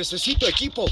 Necesito equipo.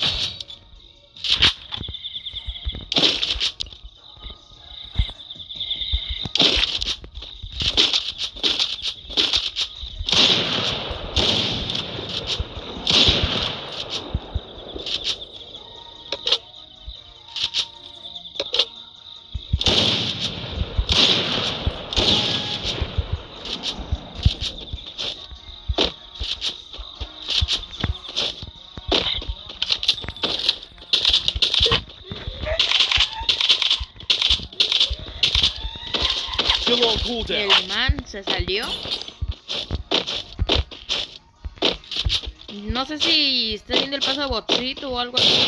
El man se salió. No sé si está haciendo el paso de botcito o algo así.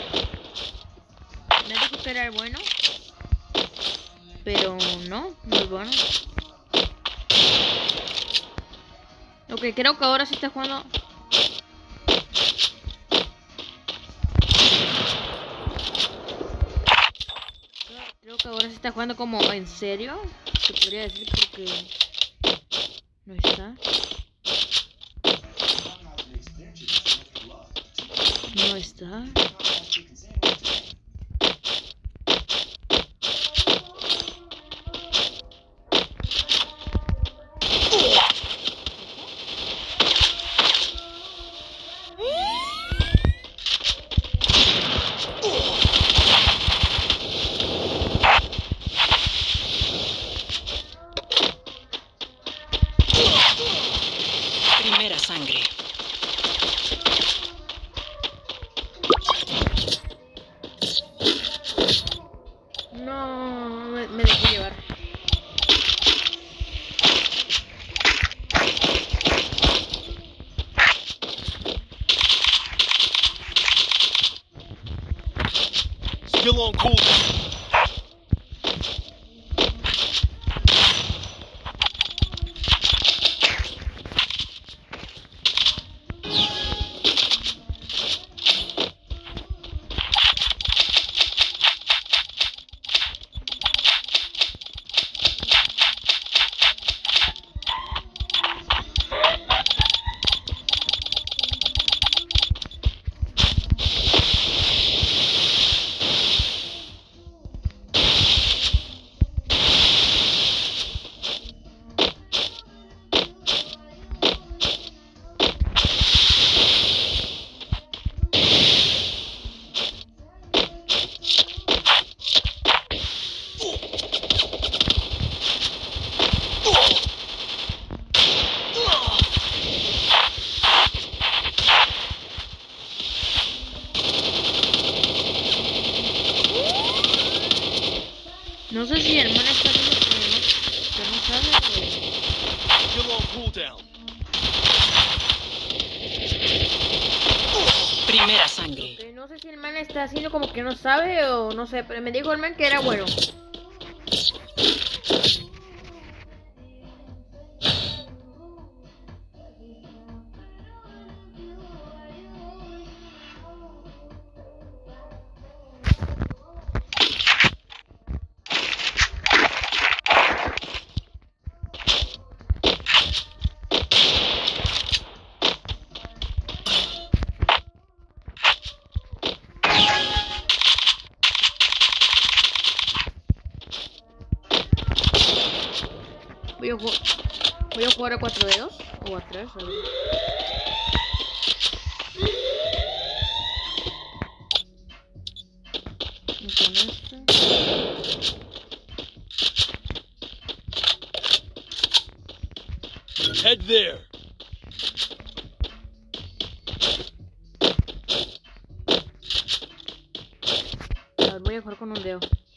Me dijo que era el bueno, pero no es bueno. Ok, creo que ahora sí está jugando. Creo que ahora sí está jugando como en serio. Se podría decir porque no está. No está. Primera sangre. No, me dejé llevar. Still on cooldown. No sé si el man está haciendo que no sabe. Still on cooldown. Primera sangre. Que no sé si el man está haciendo como que no sabe o no sé, pero me dijo el man que era bueno. Voy a jugar a 4 dedos o a 3. A ver. Y con este. Head there. A ver, voy a jugar con un dedo.